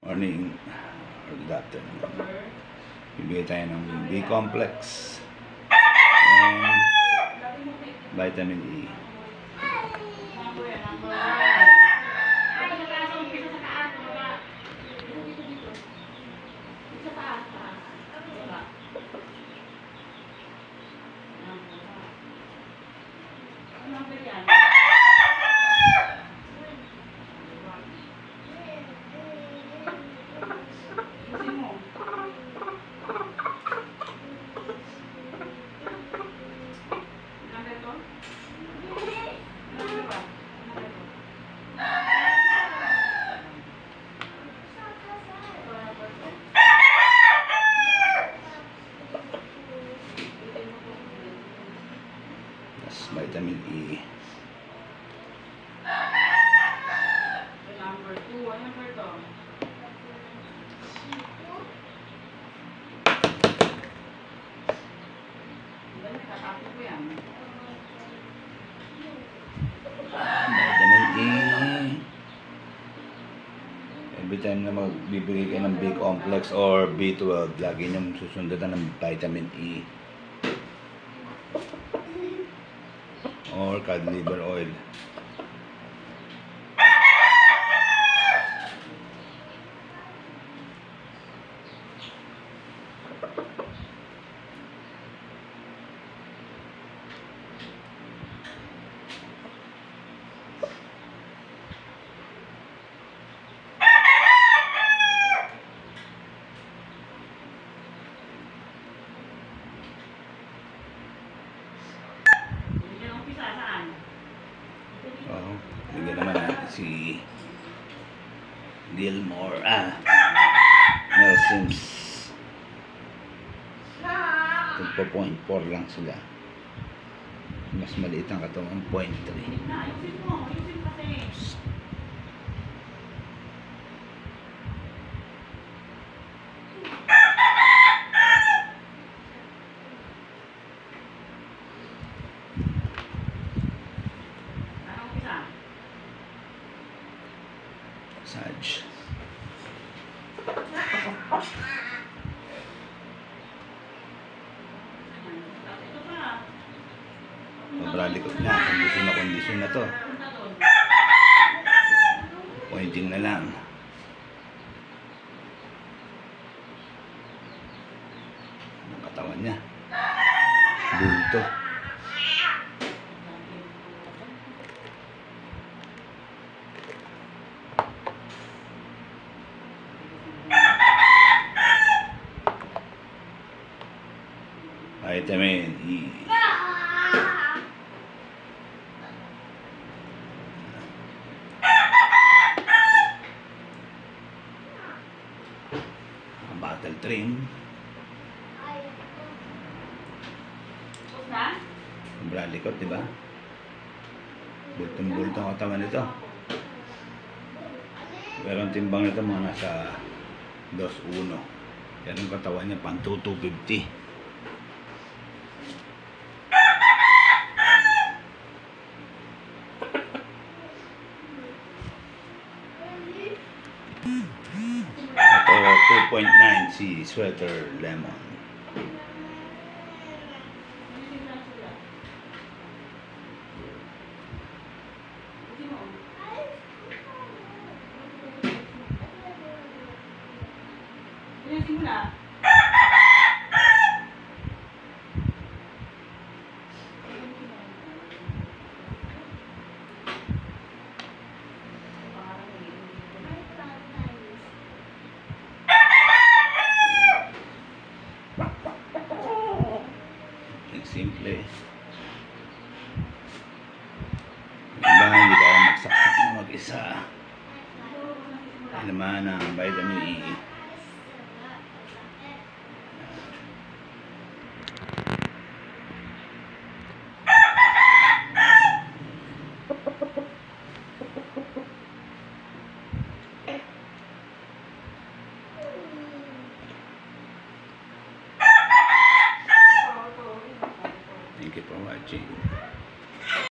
morning or good afternoon. Bibigay tayo ng B-complex and vitamin E. Vitamin E. Number 2, ano number to? Nakatapos ko yan. Vitamin E. Every time na magbibigay ka ng B-complex or B12, lagi niyong susundan ng vitamin E. Or cod liver oil. Bigyan naman natin si Gilmore. Mel Sims. Tagpo 0.4 lang sila. Mas maliit ang katawan, 0.3. Ayusin mo kasi. Massage. Mabralikot na. Kondisyon na to. Pointing na lang. Ang katawan niya. Bulto. Vitamin E. Battle trim. Bralikot, di ba? Bultong-bultong ang katawan nito. Pero ang timbang nito mga nasa 2.1. Yan ang katawan niya, pang 250. Ito 2.9 si Sweater Lemon. Simula. Simple. Iba hindi kaya magsaksak na mag-isa. Ay naman ang vitamin E.